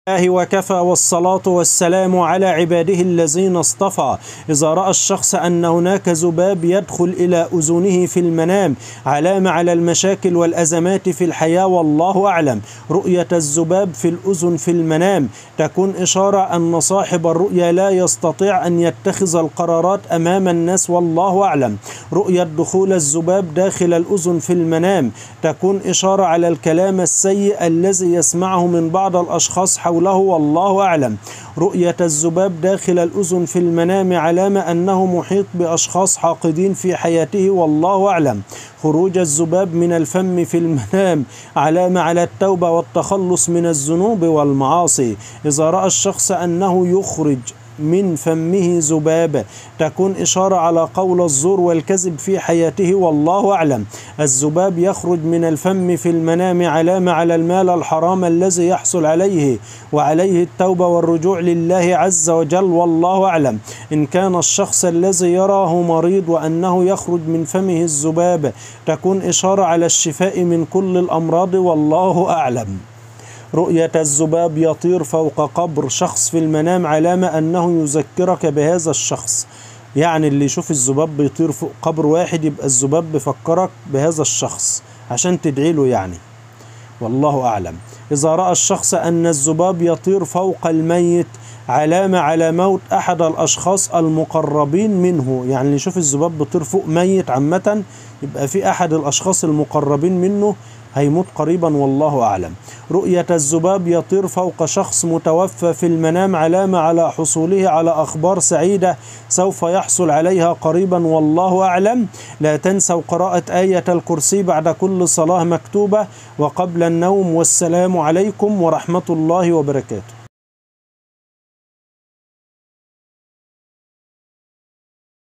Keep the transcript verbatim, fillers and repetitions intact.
الله وكفى والصلاة والسلام على عباده الذين اصطفى. إذا رأى الشخص أن هناك ذباب يدخل إلى أذنه في المنام علامة على المشاكل والأزمات في الحياة والله أعلم. رؤية الذباب في الأذن في المنام تكون إشارة أن صاحب الرؤيا لا يستطيع أن يتخذ القرارات أمام الناس والله أعلم. رؤية دخول الذباب داخل الأذن في المنام تكون إشارة على الكلام السيء الذي يسمعه من بعض الأشخاص حوله والله أعلم. رؤية الذباب داخل الأذن في المنام علامة أنه محيط بأشخاص حاقدين في حياته والله أعلم. خروج الذباب من الفم في المنام علامة على التوبة والتخلص من الذنوب والمعاصي. إذا رأى الشخص أنه يخرج من فمه ذباب تكون إشارة على قول الزور والكذب في حياته والله أعلم. الذباب يخرج من الفم في المنام علامة على المال الحرام الذي يحصل عليه وعليه التوبة والرجوع لله عز وجل والله أعلم. إن كان الشخص الذي يراه مريض وأنه يخرج من فمه الذباب تكون إشارة على الشفاء من كل الأمراض والله أعلم. رؤية الذباب يطير فوق قبر شخص في المنام علامة أنه يذكرك بهذا الشخص. يعني اللي يشوف الذباب بيطير فوق قبر واحد يبقى الذباب بيفكرك بهذا الشخص عشان تدعي له يعني والله أعلم. إذا رأى الشخص أن الذباب يطير فوق الميت علامة على موت أحد الأشخاص المقربين منه. يعني اللي يشوف الذباب بيطير فوق ميت عامة يبقى في أحد الأشخاص المقربين منه هيموت قريبا والله أعلم. رؤية الذباب يطير فوق شخص متوفى في المنام علامة على حصوله على أخبار سعيدة سوف يحصل عليها قريبا والله أعلم. لا تنسوا قراءة آية الكرسي بعد كل صلاة مكتوبة وقبل النوم. والسلام عليكم ورحمة الله وبركاته.